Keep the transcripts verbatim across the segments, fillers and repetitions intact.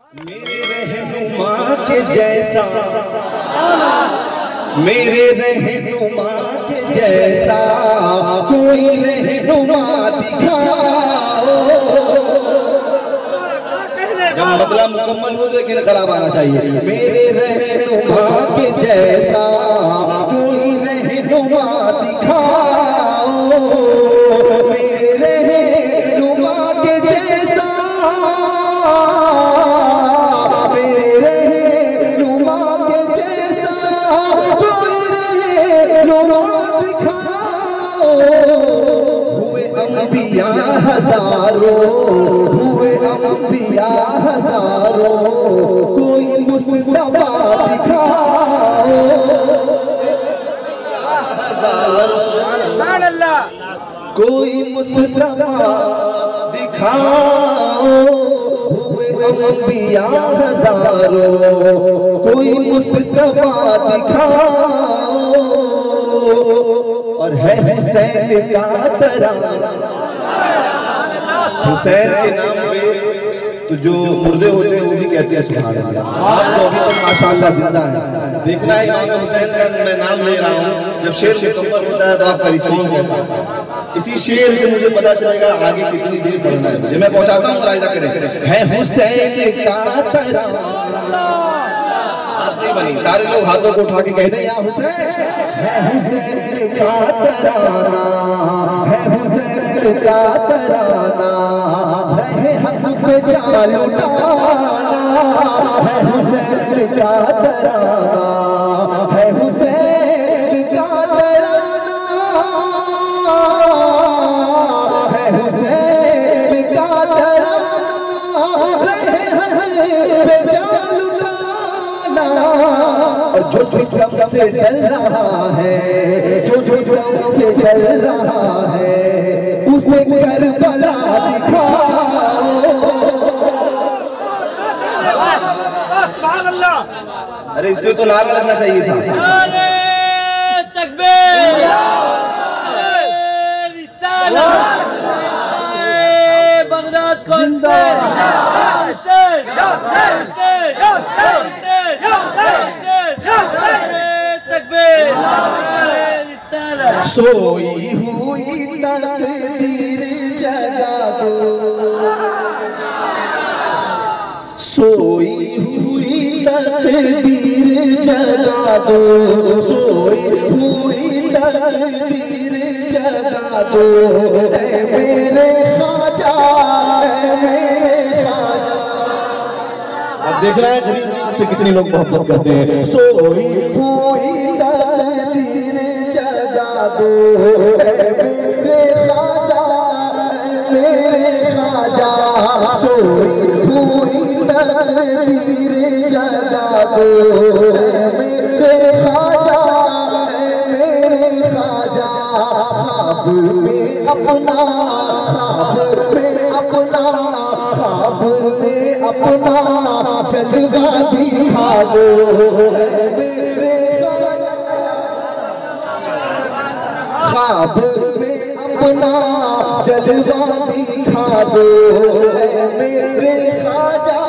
मेरे रहनुमा के जैसा, मेरे रहनुमा के जैसा कोई रहनुमा दिखाओ। जब मतलब मुकम्मल हो तो एक इनकलाब आना चाहिए। मेरे रहनुमा के जैसा कोई रहनुमा दिखाओ, मेरे रहनुमा के जैसा, मेरे रहनुमा के जैसा कोई रहनुमा दिखाओ। हुए अंबिया हजारों, हुए अंबिया हजारों, कोई मुस्तफा दिखाओ। कोई मुस्तफा दिखाओ। हुए अंबिया हजारों, कोई मुस्तफा दिखाओ। और है हुसैन का तराना, हुसैन के नाम पे तो जो मुर्दे होते हैं वो भी कहते हैं सुभान अल्लाह। आप तो अभी तक माशाअल्लाह जिंदा है। देखना है इमाम हुसैन का मैं नाम ले रहा हूँ, जब शेर मुकम्मल होता है तो आपका रिस्पॉन्स कैसा है। इसी शेर से मुझे पता चलेगा आगे कितनी देर पढ़ना है। मुझे मैं पहुंचाता हूँ, राइजा करें। है हुसैन का तराना, बनी सारे लोग हाथों को उठा के कहते हैं या हुसैन। है हुसैन का तराना, है हुसैन का तराना, रहे हक पे चाल उठाना। है हुसैन का तराना, है हुसैन का तराना, है हुसैन का तराना, रहे हक पे चाल उठाना। और जो सितम से डर रहा है, जो सितम से डर रहा है, उसे करबला दिखाओ। सुभान अल्लाह। अरे इस पे तो नारा लगना चाहिए था। नारे तकबीर, बगदाद कौन से सोई हुई तकदीर जगा दो, सोई हुई तकदीर जगा दो, सोई हुई तकदीर जगा दो। ऐ मेरे ख्वाजा, ऐ मेरे ख्वाजा। अब देख रहे हैं गरीब से कितने लोग मोहब्बत करते हैं। सोई हुई तकदीर जगा दो, ऐ मेरे ख्वाजा, ऐ मेरे ख्वाजा। सोई हुई तकदीर जगा दो, ऐ मेरे ख्वाजा, ऐ मेरे ख्वाजा। ख्वाब में अपना, ख्वाब में अपना, ख्वाब में अपना जलवा दिखा दो। मेरे ख्वाब में अपना जलवा दिखा दो, मेरे ख्वाजा।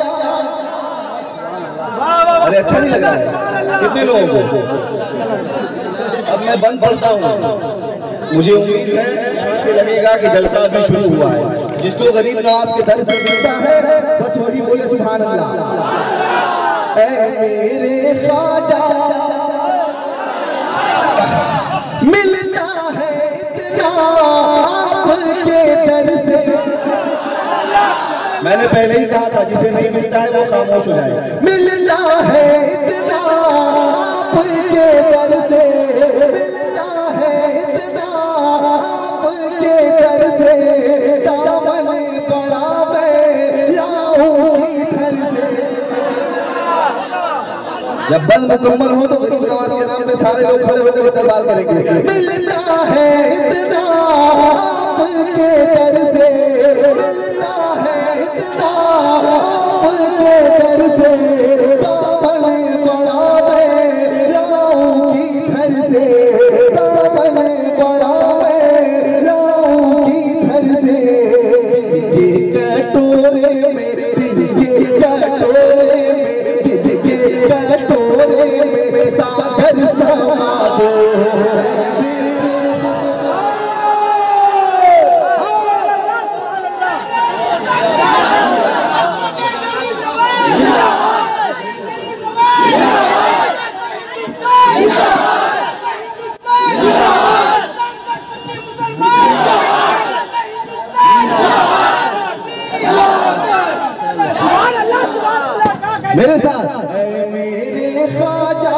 अरे अच्छा नहीं लग रहा है कितने लोगों को। अब मैं बंद पढ़ता हूँ, मुझे उम्मीद है से लगेगा कि जलसा अभी शुरू हुआ है। जिसको गरीब नवाज के दर से मिलता है बस वही बोले सुभान अल्लाह। ऐ मेरे ख्वाजा मिलता है इतना आपके दर से। मैंने पहले ही कहा था जिसे नहीं मिलता है वो खामोश हो जाए। मिलता है इतना आपके दर से, मिलता है इतना आपके दर से। दामन पड़ा मैं लाऊं घर से। जब बंद मुकम्मल हो तो गरीब नवाज के नाम पे सारे लोग खड़े होकर इस्तेमाल करेंगे। मिलता है इतना आपके दर से, मिलता है इतना आपके दर से। दामन पड़ा मैं लाऊं घर से, दामन पड़ा मैं लाऊं घर से। दिल के कटोरे में, दिल के कटोरे कर समा दो। मेरे साथ ऐ मेरे ख्वाजा,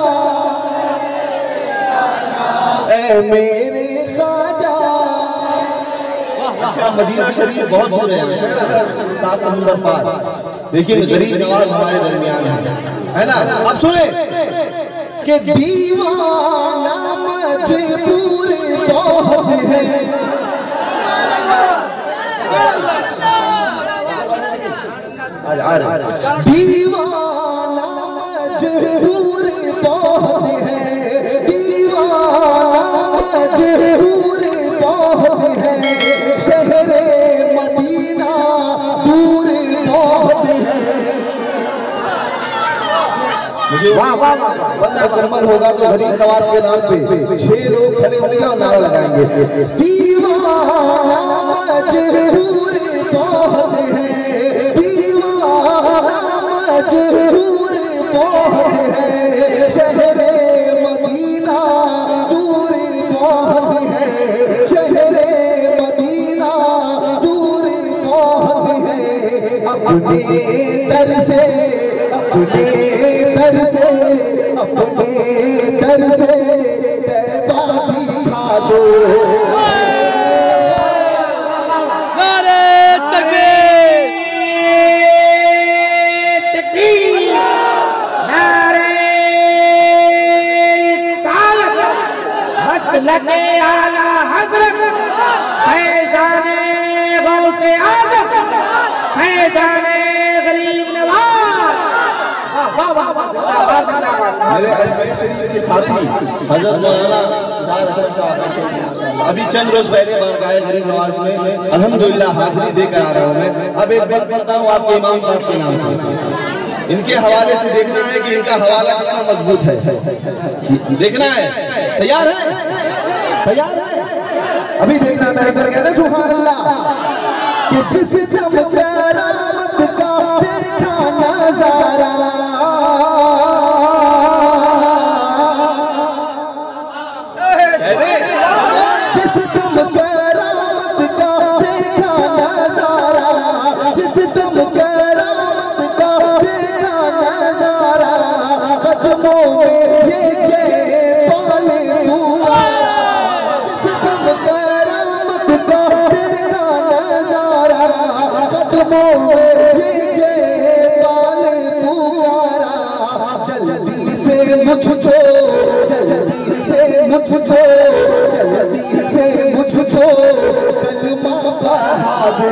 ऐ मेरे ख्वाजा। अच्छा मदीना शरीफ बहुत दूर है, सात समुंदर पार, लेकिन गरीब नवाज हमारे दरमियान है ना। अब सुने कि दीवाना मजबूर बहुत है, दीवाना मजबूर बहुत है, दीवाना मजबूर बहुत है, शहरे मदीना दूर बहुत है। वाह वाह वाह। मुकम्मल होगा तो गरीब नवाज के नाम पे छह लोग खड़े होंगे और नारा लगाएंगे, दीवाना मजबूर बहुत है, दीवाना मजबूर बहुत है, शहरे मदीना दूर बहुत है, शहरे मदीना दूर बहुत है। अपने दर से, अपने दर से, अपने दर से तैबा दिखा दो। लगे आला हजरत फैजाने गौसे आज़म, फैजाने गरीब नवाज। वाह वाह वाह जिंदाबाद जिंदाबाद। मेरे अजमेर शरीफ के साथी हजरत मौलाना अभी चंद रोज पहले बारगाह गरीब नवाज में अल्हम्दुलिल्लाह हाजिरी देकर आ रहा हूँ मैं। अब एक बात पढ़ता हूँ आपके इमाम साहब के नाम से, इनके हवाले से देखना है कि इनका हवाला कितना मजबूत है, देखना है। तैयार है? तैयार है? अभी देखना है। मैं कहते हैं सुभान अल्लाह कि जिस दम करामत का देखा नजारा, जिस दम करामत का देखा नजारा, जिस दम करामत का देखा नजारा, कदमों में ये जय पाले पुकारा, जिस दम करामत का देखा नजारा, कदमों में ये जय पाले पुकारा। जल्दी से मुझको, जल्दी से मुझको, जल्दी से मुझको कलमा पढ़ा दो।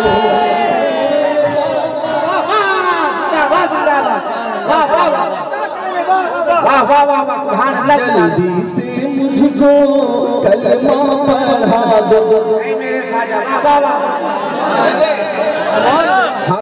जल्दी से मुझको कलमा पढ़ा दो। मेरे ख्वाजा वाह वाह वाह।